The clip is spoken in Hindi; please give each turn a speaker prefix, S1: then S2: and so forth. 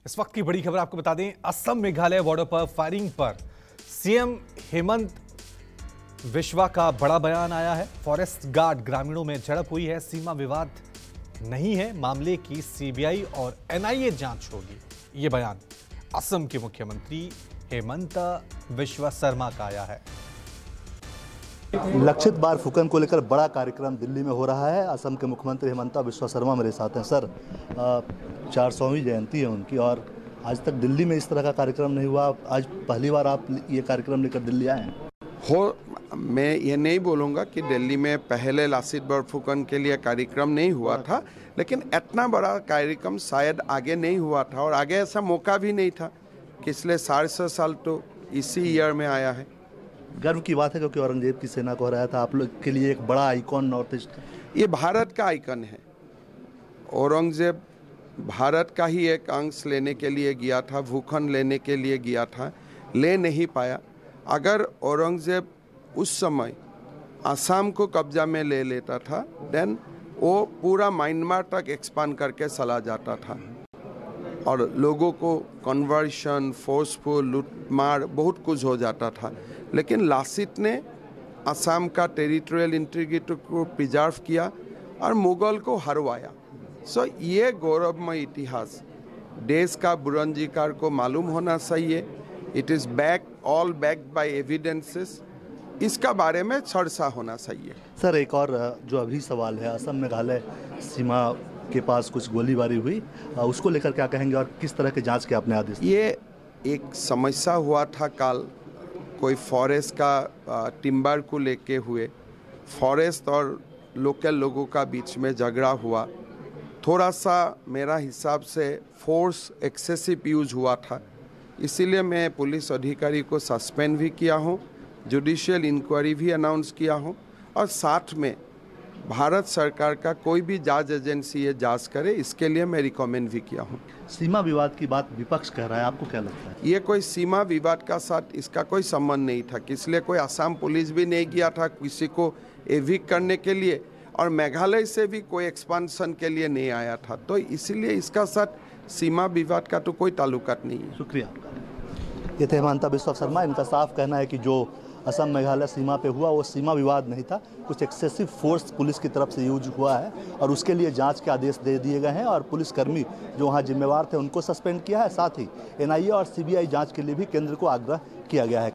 S1: इस वक्त की बड़ी खबर आपको बता दें, असम मेघालय बॉर्डर पर फायरिंग पर सीएम हेमंत विश्वा का बड़ा बयान आया है। फॉरेस्ट गार्ड ग्रामीणों में झड़प हुई है, सीमा विवाद नहीं है, मामले की सीबीआई और एनआईए जांच होगी। ये बयान असम के मुख्यमंत्री हेमंत विश्वा शर्मा का आया है।
S2: लक्षित बार फुकन को लेकर बड़ा कार्यक्रम दिल्ली में हो रहा है। असम के मुख्यमंत्री हेमंत विश्वा शर्मा मेरे साथ हैं। सर, 400वीं जयंती है उनकी और आज तक दिल्ली में इस तरह का कार्यक्रम नहीं हुआ। आज पहली बार आप ये कार्यक्रम लेकर दिल्ली आए हैं।
S3: मैं ये नहीं बोलूँगा कि दिल्ली में पहले लक्षित बार फुकन के लिए कार्यक्रम नहीं हुआ था, लेकिन इतना बड़ा कार्यक्रम शायद आगे नहीं हुआ था और आगे ऐसा मौका भी नहीं था। पिछले 6.5 साल तो इसी ईयर में आया है।
S2: गर्व की बात है क्योंकि औरंगजेब की सेना को हराया था। आप लोग के लिए एक बड़ा आइकॉन नॉर्थ ईस्ट,
S3: ये भारत का आइकन है। औरंगजेब भारत का ही एक अंश लेने के लिए गया था, भूखंड लेने के लिए गया था, ले नहीं पाया। अगर औरंगजेब उस समय असम को कब्जा में ले लेता था, देन वो पूरा म्यांमार तक एक्सपांड करके चला जाता था और लोगों को कन्वर्शन, फोर्सफुल लूटमार बहुत कुछ हो जाता था। लेकिन लासित ने असम का टेरिटोरियल इंटीग्रिटी को प्रिजर्व किया और मुगल को हरवाया। सो ये गौरवमय इतिहास देश का बुरंजीकार को मालूम होना चाहिए। It is all backed by evidences. इसका बारे में चर्चा होना चाहिए।
S2: सर, एक और जो अभी सवाल है, असम मेघालय सीमा के पास कुछ गोलीबारी हुई, उसको लेकर क्या कहेंगे और किस तरह के जांच के आपने आदेश?
S3: ये एक समस्या हुआ था कल, कोई फॉरेस्ट का टिम्बर को लेके हुए फॉरेस्ट और लोकल लोगों का बीच में झगड़ा हुआ। थोड़ा सा मेरा हिसाब से फोर्स एक्सेसिव यूज हुआ था, इसीलिए मैं पुलिस अधिकारी को सस्पेंड भी किया हूँ, जुडिशियल इंक्वायरी भी अनाउंस किया हूँ और साथ में भारत सरकार का कोई भी जांच एजेंसी ये जांच करे, इसके लिए मैं रिकमेंड भी किया हूँ।
S2: सीमा विवाद की बात विपक्ष कह रहा है, आपको क्या लगता है?
S3: ये कोई सीमा विवाद का साथ इसका कोई संबंध नहीं था। इसलिए कोई असम पुलिस भी नहीं गया था किसी को एविक्ट करने के लिए और मेघालय से भी कोई एक्सपांशन के लिए नहीं आया था। तो इसीलिए इसका साथ सीमा विवाद का तो कोई ताल्लुकात नहीं है।
S2: शुक्रिया। ये थे हेमंत विश्वा शर्मा। इनका साफ कहना है कि जो असम मेघालय सीमा पे हुआ वो सीमा विवाद नहीं था, कुछ एक्सेसिव फोर्स पुलिस की तरफ से यूज हुआ है और उसके लिए जांच के आदेश दे दिए गए हैं और पुलिसकर्मी जो वहाँ जिम्मेवार थे उनको सस्पेंड किया है। साथ ही एनआईए और सीबीआई जांच के लिए भी केंद्र को आग्रह किया गया है।